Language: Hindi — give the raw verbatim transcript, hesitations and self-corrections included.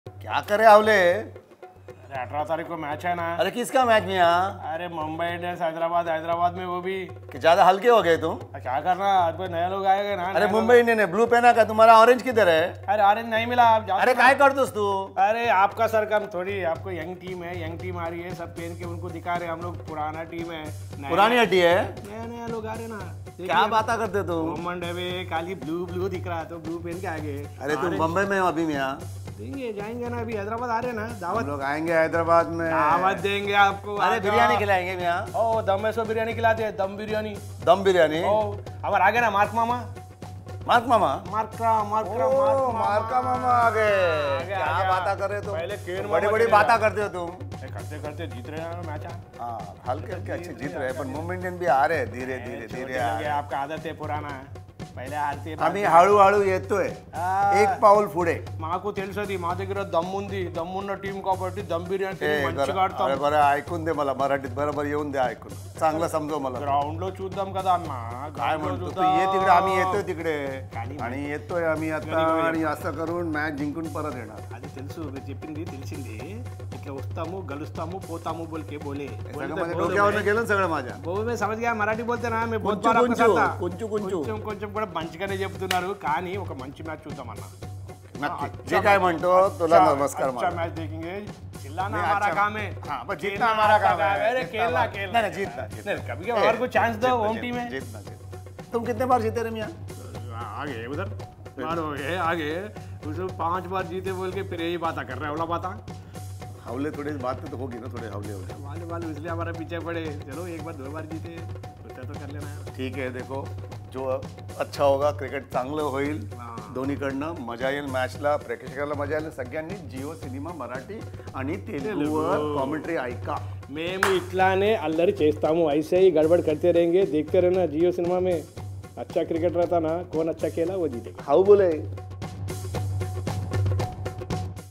क्या करे आवले? अरे अठारह तारीख को मैच है ना। अरे किसका मैच में यहाँ? अरे मुंबई इंडियंस हैदराबाद हैदराबाद में वो भी। कि ज्यादा हल्के हो गए तुम? क्या करना, आज कोई नए लोग आएंगे ना। अरे मुंबई इंडियन है, ब्लू पहना का, तुम्हारा ऑरेंज किधर है? अरे ऑरेंज नहीं मिला आप। अरे काय कर दोस्त तू? अरे आपका सर कम थोड़ी, आपको यंग टीम है, यंग टीम आ रही है, सब पहन के उनको दिखा रहे, हम लोग पुराना टीम है। पुरानी हड्डी है, नया नया लोग आ रहे ना। क्या बात करते तुम? मोहम्मद डबे खाली ब्लू ब्लू दिख रहा है तो ब्लू पहन के आगे। अरे तुम मुंबई में हो अभी में? यहाँ देंगे जाएंगे ना, अभी हैदराबाद आ रहे ना दावत। लोग आएंगे हैदराबाद में, दावत देंगे आपको। अरे बिरयानी खिलाएंगे यहाँ। ओ दम में सो बिरयानी खिलाते हैं, दम बिरयानी। दम बिरयानी। ओ अब आ गए ना मार्क मामा। मार्क मामा? मार्का मार्का ओ मार्का मामा आ गए। क्या बातें कर रहे तुम? पहले बड़ी बड़ी बातें करते हो तुम। करते करते जीत रहे हैं मैच। हाँ हल्के हल्के अच्छे जीत रहे हैं, पर मुंबई इंडियन भी आ रहे हैं धीरे धीरे धीरे। आपका आदत है पुराना, पहले हारते आम्ही हळूहळू येतोय, एक पाऊल पुढे. మాకు తెలుసది, మా దగ్గర దమ్ముంది, దమ్మున్న టీం కాబట్టి దమ్ बिर्याणी తిని మంచిగా ఆడతాం. अरे बरं ऐकून दे मला मराठीत, बरोबर येऊन दे ऐकून, चांगलं समजव मला. ग्राउंड लो చూద్దాం కదా అన్న. काय म्हणतो तू? ये तिकडे, आम्ही येतोय तिकडे आणि येतोय आम्ही आता, आणि असं करून मॅच जिंकून परत येणार. అది తెలుసు, మీరు చెప్పింది తెలిసింది. ఇట్లా వస్తాము గలుస్తాము పోతాము बोल के बोले. डोक्यावर गेलं सगळं माझ्या. बहु मैं समझ गया, मराठी बोलते ना मैं बहुत बार आपके साथ था. కొంచెం కొంచెం కొంచెం కూడా మంచిగానే చెప్తున్నారు, కానీ ఒక మంచి మ్యాచ్ చూద్దాం అన్న. नक्की जे काय म्हणतो तुला नमस्कार. अच्छा मैच देखेंगे, चिल्लाना हमारा काम है. हां बस जीतना हमारा काम है. अरे खेलना खेलना नहीं जीतना जीतना. कभी कभी और को चांस दो, होम टीम है. जीतना जीतना. तुम कितने बार जीते रे मियां? आगे उधर मारो है आगे, उसको पांच बार जीते बोल के फिर यही बात कर रहा है, ओला बात. हवले थोड़ी बात तो होगी ना, थोड़े हवले हो गए वाले वाले इसलिए हमारे पीछे पड़े. चलो एक बार दो बार जीते तो कर लेना. ठीक है, देखो जो अच्छा होगा, क्रिकेट चांगलं होईल दोन्हीकडनं, मजा येईल मॅचला, प्रेक्षकाला मजा येईल. सगळ्यांनी जिओ सिनेमा मराठी आणि तेलुगुवर कॉमेंट्री ऐका. మేము ఇట్లానే అల్లరి చేస్తాము, ऐसे ही गड़बड़ करते रहेंगे, देखते रहना जियो सिनेमा में. अच्छा क्रिकेट रहता ना, कौन अच्छा खेला वो जीतेगा. हाउ बोले